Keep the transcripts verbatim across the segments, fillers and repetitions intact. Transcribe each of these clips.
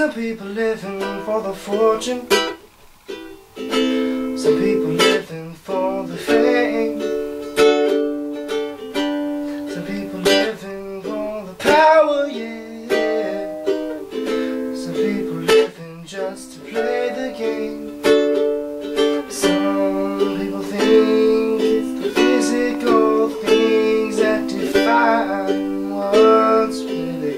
Some people living for the fortune, some people living for the fame, some people living for the power, yeah. Some people living just to play the game. Some people think it's the physical things that define what's really.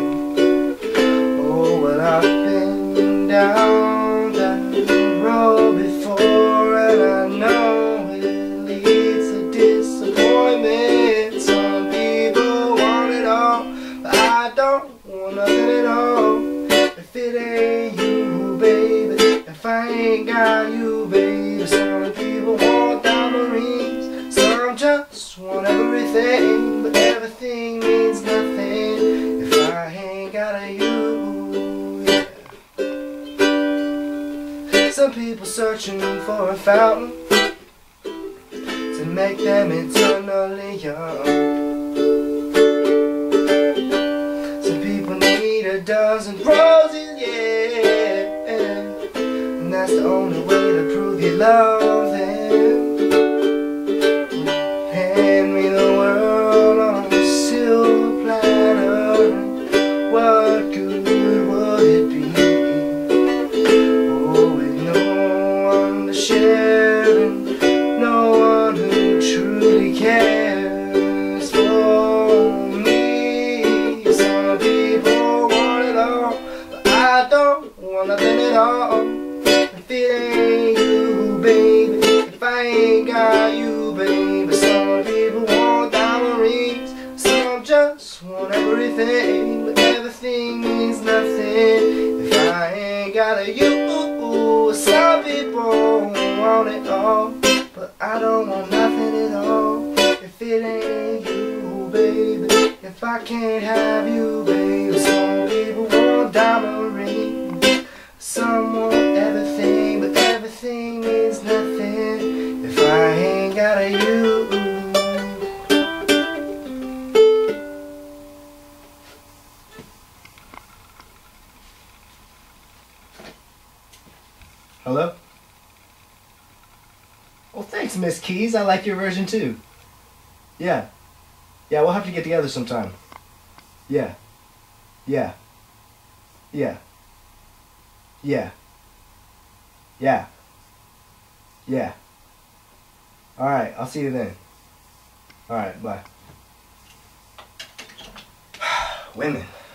Oh, well, I've been down that road before, and I know it leads to disappointment. Some people want it all, but I don't want nothing at all. If it ain't you, baby, if I ain't got you, baby. Some people want diamond rings, some just want everything, but everything means nothing if I ain't got a you. Some people searching for a fountain to make them eternally young. Some people need a dozen roses, yeah, and that's the only way to prove you love them. Hand me the world on a silver platter, what good would it be? Sharing, no one who truly cares for me. Some people want it all, but I don't want nothing at all. If it ain't you, baby, if I ain't got you, baby. Some people want diamond rings, some just want everything, but everything means nothing if I ain't got a you. Some people want it all, but I don't want nothing at all. If it ain't you, baby, if I can't have you, baby. Some people want diamond rings, some want everything, but everything means nothing if I ain't got a you. Hello? Well, thanks, Miss Keys. I like your version too. Yeah. Yeah, we'll have to get together sometime. Yeah. Yeah. Yeah. Yeah. Yeah. Yeah. Alright, I'll see you then. Alright, bye. Women.